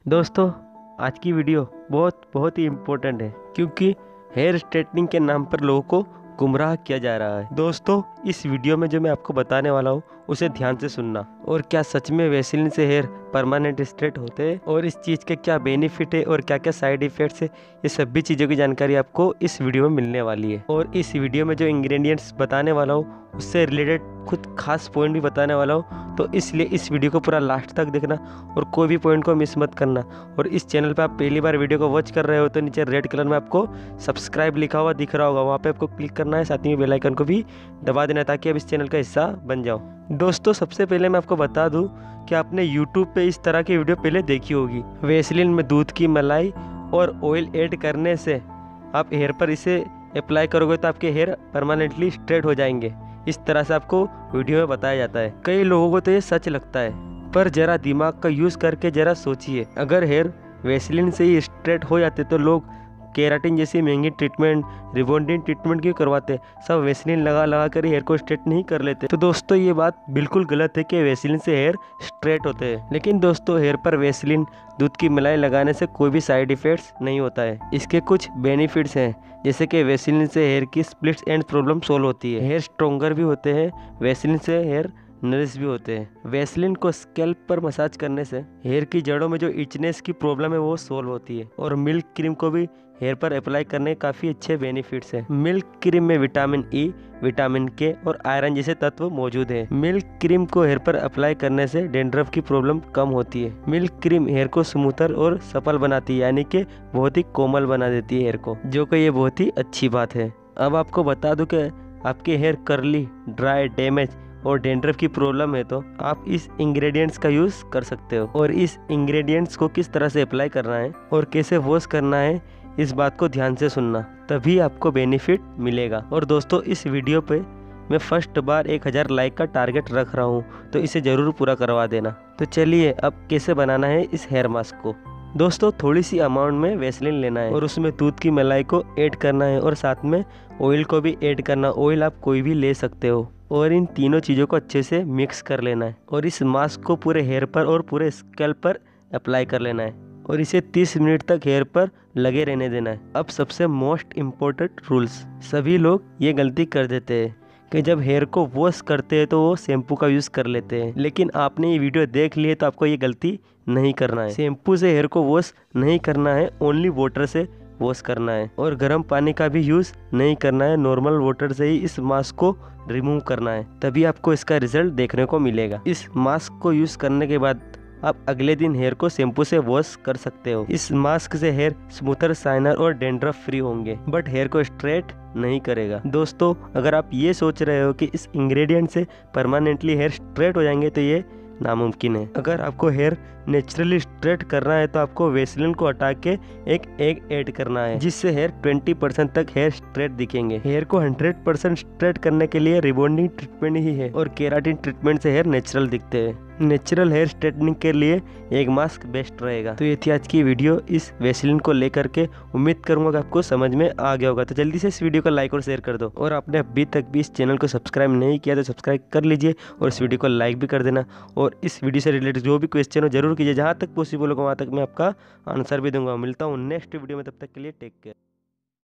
दोस्तों, आज की वीडियो बहुत ही इम्पोर्टेंट है क्योंकि हेयर स्ट्रेटनिंग के नाम पर लोगों को गुमराह किया जा रहा है। दोस्तों, इस वीडियो में जो मैं आपको बताने वाला हूँ उसे ध्यान से सुनना। और क्या सच में वैसलीन से हेयर परमानेंट स्ट्रेट होते हैं और इस चीज़ के क्या बेनिफिट है और क्या क्या साइड इफ़ेक्ट्स है, ये सभी चीज़ों की जानकारी आपको इस वीडियो में मिलने वाली है। और इस वीडियो में जो इंग्रेडिएंट्स बताने वाला हूँ उससे रिलेटेड खुद खास पॉइंट भी बताने वाला हूँ, तो इसलिए इस वीडियो को पूरा लास्ट तक देखना और कोई भी पॉइंट को मिस मत करना। और इस चैनल पे आप पहली बार वीडियो को वॉच कर रहे हो तो नीचे रेड कलर में आपको सब्सक्राइब लिखा हुआ दिख रहा होगा, वहाँ पे आपको क्लिक करना है, साथ ही में बेल आइकन को भी दबा देना ताकि आप इस चैनल का हिस्सा बन जाओ। दोस्तों, सबसे पहले मैं आपको बता दूं कि आपने यूट्यूब पे इस तरह की वीडियो पहले देखी होगी। वैसलीन में दूध की मलाई और ऑयल ऐड करने से आप हेयर पर इसे अप्लाई करोगे तो आपके हेयर परमानेंटली स्ट्रेट हो जाएंगे। इस तरह से आपको वीडियो में बताया जाता है। कई लोगों को तो ये सच लगता है, पर जरा दिमाग का यूज़ करके जरा सोचिए, अगर हेयर वैसलीन से ही स्ट्रेट हो जाते तो लोग केराटिन जैसी महंगी ट्रीटमेंट, रिबॉन्डिंग ट्रीटमेंट क्यों करवाते? सब वैसलीन लगा कर हेयर को स्ट्रेट नहीं कर लेते। तो दोस्तों, ये बात बिल्कुल गलत है कि वैसलीन से हेयर स्ट्रेट होते हैं। लेकिन दोस्तों, हेयर पर वैसलीन दूध की मलाई लगाने से कोई भी साइड इफेक्ट्स नहीं होता है। इसके कुछ बेनिफिट्स हैं, जैसे कि वैसलीन से हेयर की स्प्लिट्स एंड प्रॉब्लम सोल्व होती है, हेयर स्ट्रोंगर भी होते हैं, वैसलीन से हेयर नरिश भी होते हैं। वैसलीन को स्कैल्प पर मसाज करने से हेयर की जड़ों में जो इचनेस की प्रॉब्लम है वो सोल्व होती है। और मिल्क क्रीम को भी हेयर पर अप्लाई करने के काफ़ी अच्छे बेनिफिट्स हैं। मिल्क क्रीम में विटामिन ई, विटामिन के और आयरन जैसे तत्व मौजूद हैं। मिल्क क्रीम को हेयर पर अप्लाई करने से डैंड्रफ की प्रॉब्लम कम होती है। मिल्क क्रीम हेयर को स्मूथर और सफल बनाती है, यानी कि बहुत ही कोमल बना देती है हेयर को, जो कि ये बहुत ही अच्छी बात है। अब आपको बता दूं कि आपके हेयर कर्ली, ड्राई, डैमेज और डैंड्रफ की प्रॉब्लम है तो आप इस इंग्रेडिएंट्स का यूज़ कर सकते हो। और इस इंग्रेडिएंट्स को किस तरह से अप्लाई करना है और कैसे वॉश करना है, इस बात को ध्यान से सुनना, तभी आपको बेनिफिट मिलेगा। और दोस्तों, इस वीडियो पे मैं फर्स्ट बार 1000 लाइक का टारगेट रख रहा हूँ, तो इसे ज़रूर पूरा करवा देना। तो चलिए, अब कैसे बनाना है इस हेयर मास्क को। दोस्तों, थोड़ी सी अमाउंट में वैसलीन लेना है और उसमें दूध की मलाई को ऐड करना है और साथ में ऑयल को भी ऐड करना। ऑयल आप कोई भी ले सकते हो और इन तीनों चीज़ों को अच्छे से मिक्स कर लेना है और इस मास्क को पूरे हेयर पर और पूरे स्कैल्प पर अप्लाई कर लेना है और इसे 30 मिनट तक हेयर पर लगे रहने देना है। अब सबसे मोस्ट इम्पोर्टेंट रूल्स, सभी लोग ये गलती कर देते हैं कि जब हेयर को वॉश करते हैं तो वो शैम्पू का यूज़ कर लेते हैं, लेकिन आपने ये वीडियो देख ली है तो आपको ये गलती नहीं करना है। शैम्पू से हेयर को वॉश नहीं करना है, ओनली वाटर से वॉश करना है और गर्म पानी का भी यूज़ नहीं करना है। नॉर्मल वाटर से ही इस मास्क को रिमूव करना है, तभी आपको इसका रिजल्ट देखने को मिलेगा। इस मास्क को यूज़ करने के बाद आप अगले दिन हेयर को शैम्पू से वॉश कर सकते हो। इस मास्क से हेयर स्मूथर, शाइनर और डैंड्रफ फ्री होंगे, बट हेयर को स्ट्रेट नहीं करेगा। दोस्तों, अगर आप ये सोच रहे हो कि इस इंग्रेडिएंट से परमानेंटली हेयर स्ट्रेट हो जाएंगे तो ये नामुमकिन है। अगर आपको हेयर नेचुरली स्ट्रेट करना है तो आपको वैसलीन को हटा के एक एग ऐड करना है, जिससे हेयर 20% तक हेयर स्ट्रेट दिखेंगे। हेयर को 100% स्ट्रेट करने के लिए रिबॉन्डिंग ट्रीटमेंट ही है और केराटिन ट्रीटमेंट से हेयर नेचुरल दिखते हैं। नेचुरल हेयर स्ट्रेटनिंग के लिए एक मास्क बेस्ट रहेगा। तो ये थी आज की वीडियो इस वैसलीन को लेकर के। उम्मीद करूंगा कि आपको समझ में आ गया होगा। तो जल्दी से इस वीडियो को लाइक और शेयर कर दो और आपने अभी तक भी इस चैनल को सब्सक्राइब नहीं किया तो सब्सक्राइब कर लीजिए और इस वीडियो को लाइक भी कर देना। और इस वीडियो से रिलेटेड जो भी क्वेश्चन हो जरूर कीजिए, जहाँ तक पॉसिबल होगा वहाँ तक मैं आपका आंसर भी दूंगा। मिलता हूँ नेक्स्ट वीडियो में, तब तक के लिए टेक केयर।